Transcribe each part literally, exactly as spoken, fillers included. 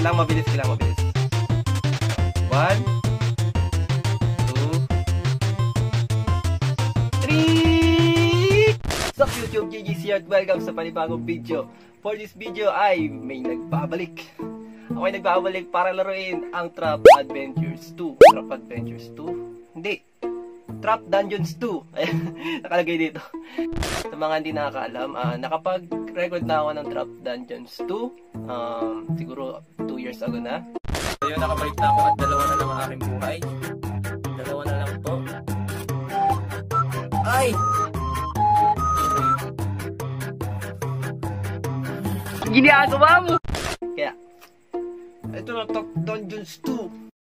Kailangan mabilis, kailangan mabilis. One, two, three! What's up YouTube, J J C at welcome sa panibagong video. For this video ay may nagbabalik. Ako ay nagbabalik para laruin ang Trap Adventures two. Trap Adventures two? Hindi. Trap Dungeons two. Nakalagay dito. Sa mga hindi nakakaalam, uh, nakapag-record na ako ng Trap Dungeons two. Um, siguro two years ago na. So yun, nakabalik na ako at dalawa na lang ang aking buhay. Dalawa na lang to. Ay! Ginagawa mo! Kaya, ito na Trap Dungeons two.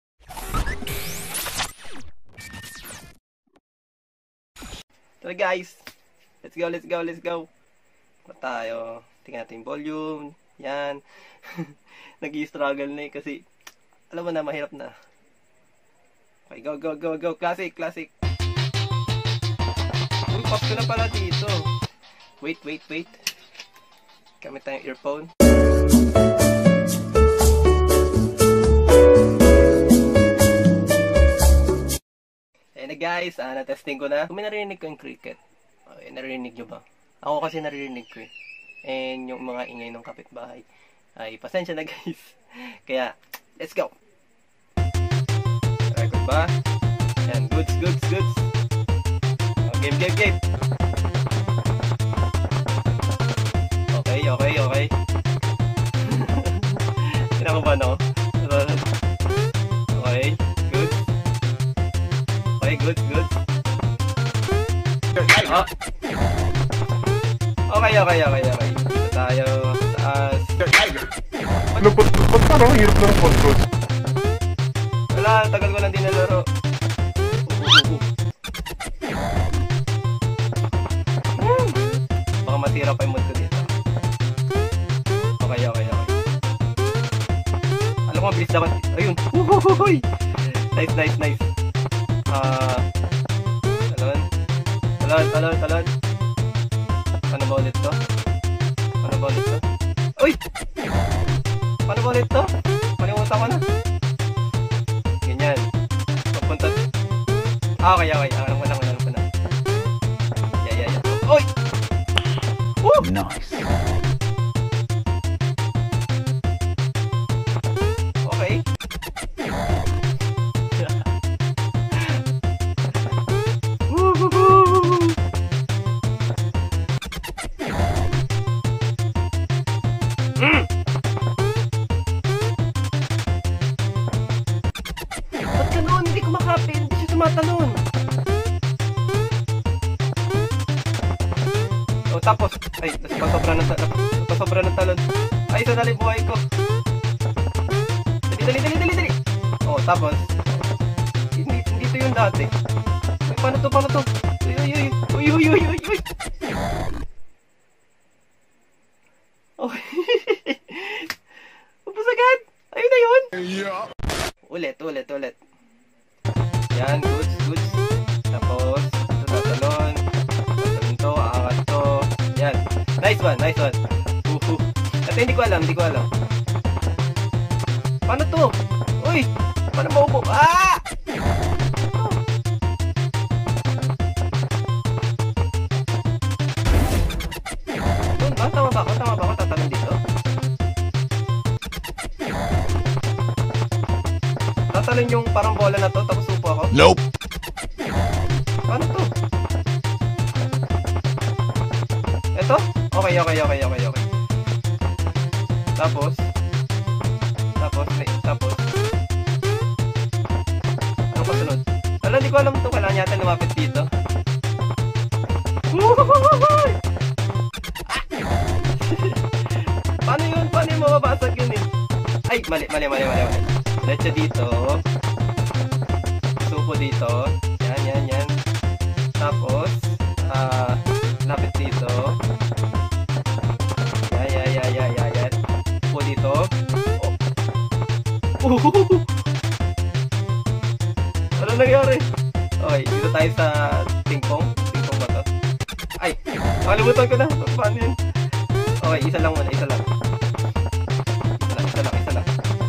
So guys, let's go, let's go, let's go. Pa tayo. Tingnan natin yung volume. Yan. Nag-i-struggle na eh kasi alam mo na, mahirap na. Okay, go, go, go, go. Classic, classic. Uy, pop ko na pala dito. Wait, wait, wait. Gamit tayong earphone. Ayan na guys, ah, na-testing ko na. Kung may narinig ko yung cricket. Okay, narinig nyo ba? Ako kasi narinig ko eh. And yung mga ingay ng kapitbahay. Ay, pasensya na guys. Kaya, let's go! Record ba? Ayan, goods, goods, goods. Oh, game, game, game. Okay, okay, okay. Tira ko ba, no? Okay, good. Okay, good, good. Oh. Okay, okay, okay, okay. Dito tayo. Taas. Ano po? Ba't parang hirap ng control? Wala, tagal ko lang din nalaro. Uh, uh, uh. Baka masira pa yung mood ko dito. Okay, okay, okay. Alam ko, mabilis dapat. Ayun. Uhuhuhuy! Nice, nice, nice. Ah... Uh, talon. Talon, talon, talon. Paano ba ulit to? Paano ba ulit to? Uy! Paano ba ulit to? Palimutan ko na. Ganyan. Papunta. Ah, okay, okay. Alam ko na, alam ko na. Yeah, yeah, yeah. Uy! Woo! Nice. Okay. Mm. Ba't ganoon? Hindi ko makapin. Hindi siya tumatalon. O tapos, ay, napasobra ng talon. Napasobra ng talon. Ay, isa dali buhay ko. Dali, dali, dali, dali, dali. O, tapos, hindi, hindi to yung dati. Ay, paano to, paano to? Uy, uy, uy, uy, uy, uy, uy, uy. Okay. Upos agad. Ayun na yun. Yeah. Ulit, ulit, ulit. Yan, goods, goods. Tapos, ito tatalon. Tatalon to, aangat to. Yan. Nice one, nice one. Uhu. At hindi ko alam, hindi ko alam. Paano to? Uy! Paano maupo? Ah! Doon ba? Tama ba ako? Tama ba ako tatalon dito? Tatalon yung parang bola na to, tapos upo ako? Nope. Paano to? Ito? Okay, okay, okay, okay, okay. Tapos? Tapos, may, tapos? Ano pa sunod? Wala, hindi ko alam ito. Kailangan yata lumapit dito. Woohoohoohooy! Paano yun? Paano yung mababasag yun eh? Ay, mali, mali, mali, mali, mali. Diretso dito. Supo dito. Yan, yan, yan. Tapos, ah, uh, lapit dito. Yan, yan, yan, yan, yan, yan. Supo dito. Oh. Uhuhuhu! Ano nangyari? Okay, dito tayo sa ping-pong. Ping-pong ba to? Ay, nakalimutan ko na. Paano yun? Okay, isa lang muna, isa lang. Isa lang, isa lang, isa lang.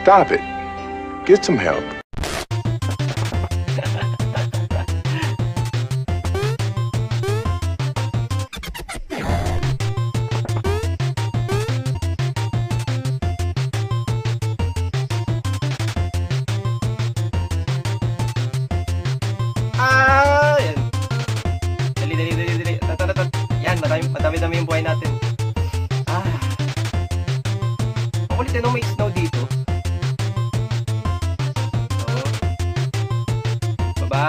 Stop it. Get some help. Ah, yan. Dali, dali, dali, dali. Tat, tat, tat. Yan, madami, madami-dami yung buhay natin. Ah. Ang kulit, ano, may snow dito. So. Baba.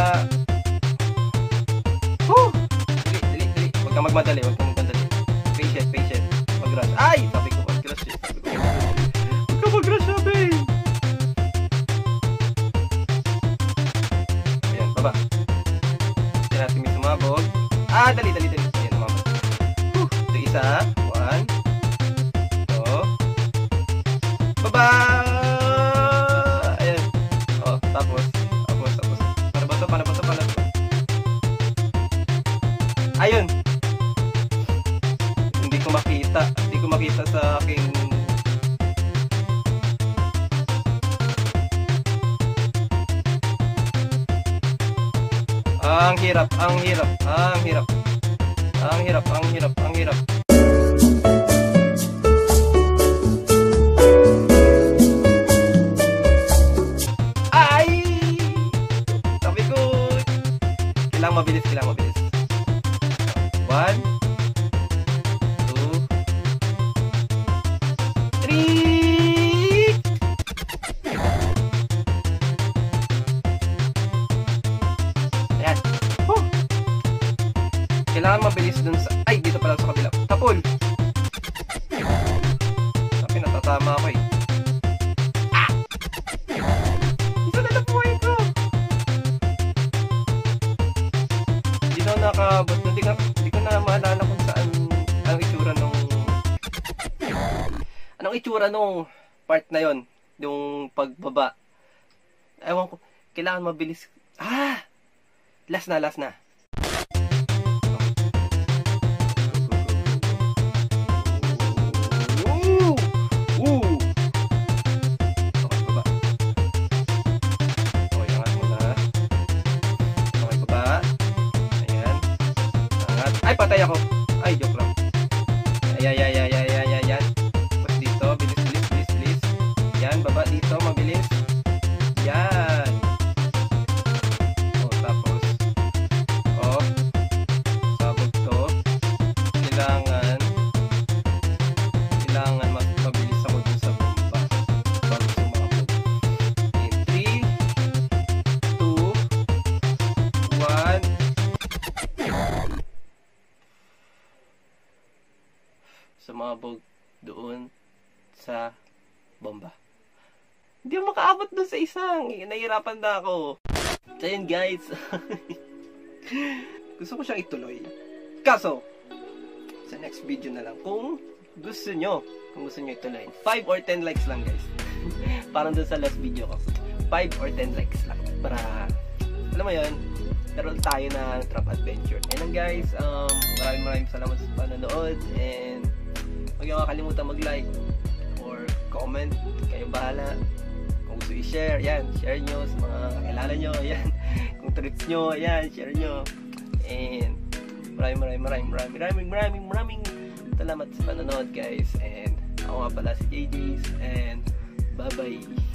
Woo! Dali, dali, dali. Huwag kang magmadali, huwag kang magmadali. Patient, patient. Mag-rush. Ay! Sabi ko, mag-rush eh. Sabi ko, huwag kang mag-rush, sabi. Ayan, baba. Hindi natin may sumabog. Ah, dali, dali, dali. Ayan, sumabog. Whew. Ito isa. One. Ito. Baba! Ayan. Oh, tapos. Tapos, tapos. Paano ba ito? Paano ba ito? Paano ba ito? Ayun. Hindi ko makita. Hindi ko makita sa aking... Ang hirap, ang hirap, ang hirap. Ang hirap, ang hirap, ang hirap. Ay! Sabi ko, kailangan mabilis, kailangan mabilis. One, two, three! Ayan. Huh. Kailangan mabilis dun sa... Ay, dito pala sa kabila. Tapon! Sabi, natatama ako eh. Ah! Isa na lang buhay ko! Hindi na ako nakabot. Hindi, nga, hindi ko na maalala kung saan ang itsura nung... Anong itsura nung part na yon, yung pagbaba. Ewan ko. Kailangan mabilis. Ah! Last na, last na. Woo! Woo! Okay, baba. Okay, angat muna. Okay, baba. Ayan. Angat. Ay, patay ako. Ay, joke lang. Ay, ay, ay, ay, ay, ay, ay, yan. Tapos dito, bilis, bilis, bilis, bilis. Yan, baba dito, mabilis. Yan. Kailangan kailangan mas mabilis ako dun sa bomba bago sumabog. In three, two, one. Sumabog doon sa bomba. Hindi ako makaabot doon sa isang. Nahihirapan na ako. So yun guys. Gusto ko siyang ituloy. Kaso sa next video na lang kung gusto nyo kung gusto nyo ituloy. five or ten likes lang guys. Parang dun sa last video ko. five or ten likes lang para alam mo yun, naroon tayo na Trap Adventure. And guys, um, maraming maraming salamat sa panonood and huwag nyo kakalimutan mag-like or comment. Kayo bahala. Kung gusto i-share, yan, share nyo sa mga kakilala nyo, yan. Kung trips nyo, yan, share nyo. And maraming maraming maraming maraming maraming maraming maraming salamat sa panonood guys. And ako nga pala si J J's and bye bye.